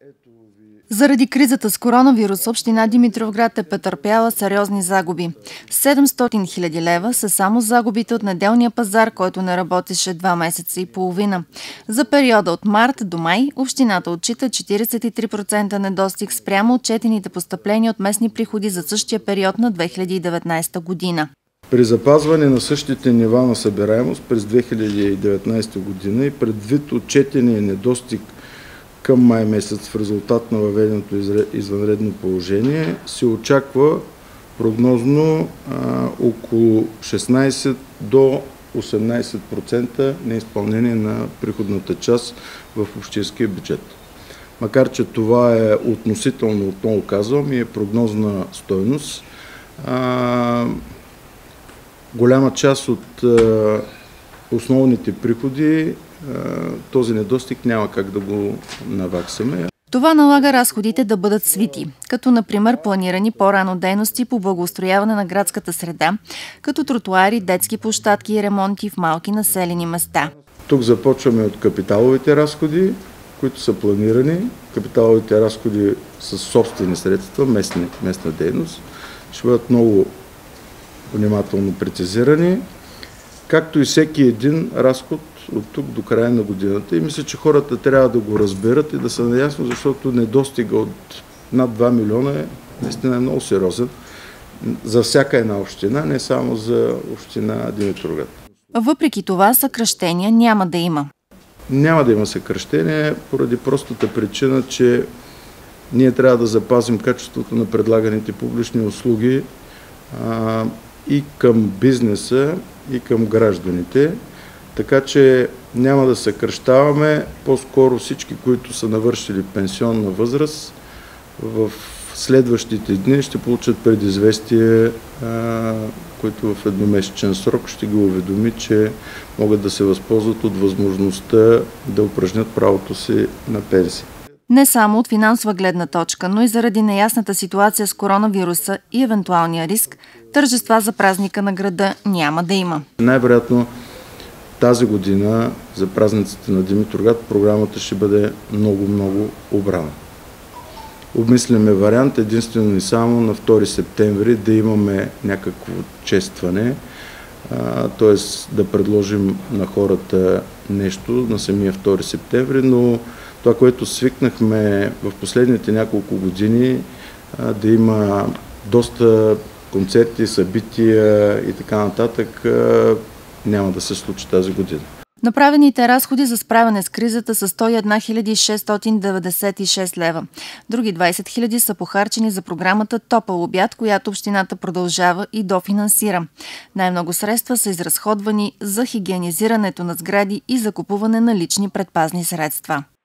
Заради кризата с коронавирус, община Димитровград е претърпяла сериозни загуби. 700 хиляди лева са само загубите от неделния пазар, който не работеше 2 месеца и половина. За периода от март до май общината отчита 43% недостиг спрямо отчетените постъпления от местни приходи за същия период на 2019 година. При запазване на същите нива на събираемост през 2019 година и предвид отчетения недостиг към май месец в резултат на въведеното извънредно положение, се очаква прогнозно около 16 до 18% неизпълнение на приходната част в общинския бюджет. Макар че това е относително, отново казвам, и е прогнозна стойност, голяма част от основните приходи този недостиг няма как да го наваксаме. Това налага разходите да бъдат свити, като например планирани по-рано дейности по благоустрояване на градската среда, като тротуари, детски площадки и ремонти в малки населени места. Тук започваме от капиталовите разходи, които са планирани. Капиталовите разходи са собствени средства, местна дейност, ще бъдат много внимателно прецизирани, както и всеки един разход от тук до края на годината. И мисля, че хората трябва да го разберат и да са наясно, защото недостига от над 2 милиона е наистина много сериозен за всяка една община, не само за община Димитровград. Въпреки това, съкращения няма да има. Няма да има съкращение поради простата причина, че ние трябва да запазим качеството на предлаганите публични услуги и към бизнеса, и към гражданите. Така че няма да съкращаваме, по-скоро всички, които са навършили пенсионна възраст, в следващите дни ще получат предизвестие, които в едномесечен срок ще ги уведоми, че могат да се възползват от възможността да упражнят правото си на пенсия. Не само от финансова гледна точка, но и заради неясната ситуация с коронавируса и евентуалния риск, тържества за празника на града няма да има. Най-вероятно тази година за празниците на Димитровград програмата ще бъде много обрана. Обмисляме вариант единствено и само на 2 септември да имаме някакво честване, т.е. да предложим на хората нещо на самия 2 септември, но това, което свикнахме в последните няколко години, да има доста концерти, събития и така нататък, няма да се случи тази година. Направените разходи за справяне с кризата са 101 696 лева. Други 20 хиляди са похарчени за програмата Топъл обяд, която общината продължава и дофинансира. Най-много средства са изразходвани за хигиенизирането на сгради и закупуване на лични предпазни средства.